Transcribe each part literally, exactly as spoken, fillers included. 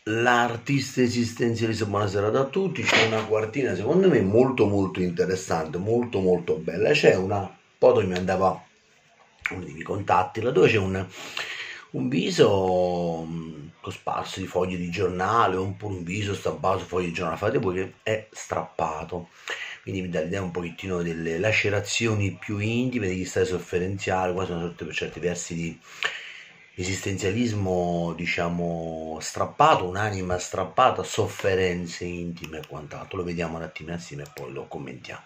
L'artista esistenzialista, buonasera a tutti. C'è una quartina secondo me molto molto interessante, molto molto bella. C'è una foto che mi andava uno dei miei contatti, laddove c'è un, un viso mh, cosparso di foglie di giornale, oppure un viso stampato su foglie di giornale, fate voi, che è strappato, quindi mi dà l'idea un pochettino delle lacerazioni più intime, degli stati sofferenziali. Qua sono sorte per certi versi di esistenzialismo, diciamo, strappato, un'anima strappata, sofferenze intime e quant'altro. Lo vediamo un attimo assieme e poi lo commentiamo.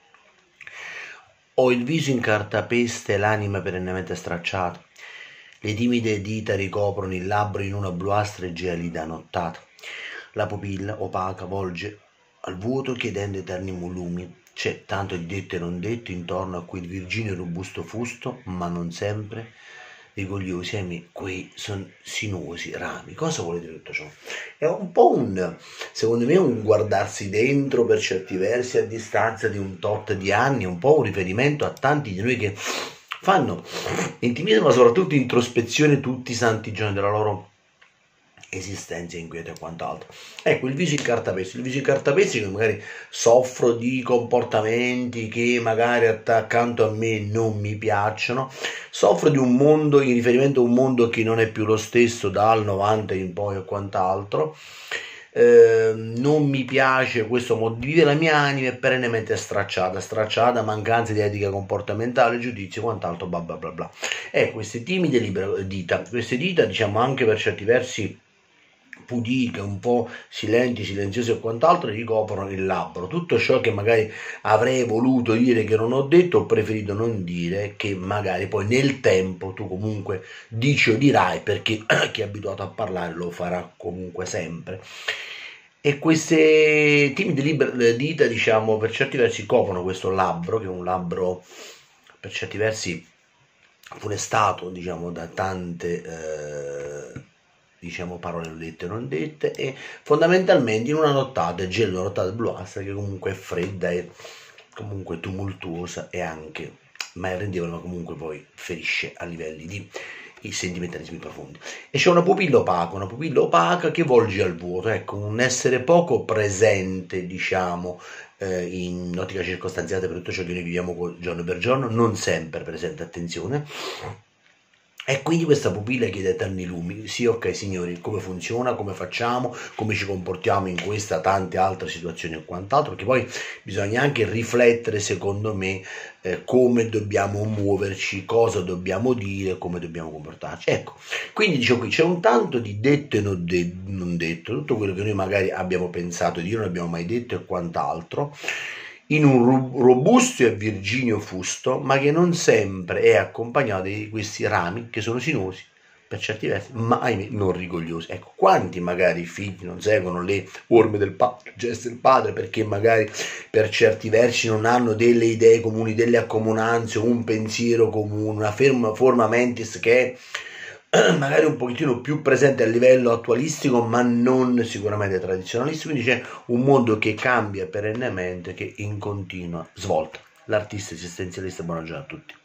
Ho il viso in cartapeste, l'anima perennemente stracciata. Le timide dita ricoprono il labbro in una bluastra e gelida nottata. La pupilla opaca volge al vuoto chiedendo eterni volumi. C'è tanto di detto e non detto intorno a quel virgineo robusto fusto, ma non sempre rigogliosi, ahimè, quei son sinuosi rami. Cosa vuole dire tutto ciò? È un po' un, secondo me, un guardarsi dentro per certi versi a distanza di un tot di anni, un po' un riferimento a tanti di noi che fanno intimismo, ma soprattutto introspezione tutti i santi giorni della loro esistenza inquieta e quant'altro. Ecco, il viso in cartapesti, il viso in cartapesti che magari soffro di comportamenti che magari accanto a me non mi piacciono, soffro di un mondo, in riferimento a un mondo che non è più lo stesso dal novanta in poi e quant'altro. Eh, non mi piace questo modo di vivere, la mia anima è perennemente stracciata, stracciata, mancanza di etica comportamentale, giudizio e quant'altro, bla bla bla bla. E queste timide dita, queste dita, diciamo, anche per certi versi pudiche, un po' silenti, silenziose e quant'altro, ricoprono il labbro. Tutto ciò che magari avrei voluto dire che non ho detto, ho preferito non dire, che magari poi nel tempo tu comunque dici o dirai, perché chi è abituato a parlare lo farà comunque sempre. E queste timide dita, diciamo, per certi versi coprono questo labbro, che è un labbro per certi versi funestato, diciamo, da tante eh, diciamo parole non dette e non dette, e fondamentalmente in una nottata gelida, una nottata bluastra che comunque è fredda e comunque tumultuosa e anche ma è rendevole, ma comunque poi ferisce a livelli di i sentimentalismi profondi. E c'è una pupilla opaca, una pupilla opaca che volge al vuoto, ecco, un essere poco presente, diciamo, eh, in ottica circostanziata per tutto ciò che noi viviamo giorno per giorno, non sempre presente, attenzione. E quindi questa pupilla chiede eterni lumi. Sì, ok signori, come funziona, come facciamo, come ci comportiamo in questa tante altre situazioni e quant'altro, che poi bisogna anche riflettere, secondo me, eh, come dobbiamo muoverci, cosa dobbiamo dire, come dobbiamo comportarci. Ecco, quindi dicevo qui c'è un tanto di detto e non, de non detto, tutto quello che noi magari abbiamo pensato di dire, non abbiamo mai detto e quant'altro, in un robusto e virgineo fusto, ma che non sempre è accompagnato di questi rami che sono sinuosi per certi versi, ma ahimè non rigogliosi. Ecco, quanti magari i figli non seguono le orme del padre, il gesto del padre, perché magari per certi versi non hanno delle idee comuni, delle accomunanze, un pensiero comune, una ferma forma mentis che è magari un pochettino più presente a livello attualistico, ma non sicuramente tradizionalistico. Quindi c'è un mondo che cambia perennemente, che in continua svolta. L'artista esistenzialista, buona giornata a tutti.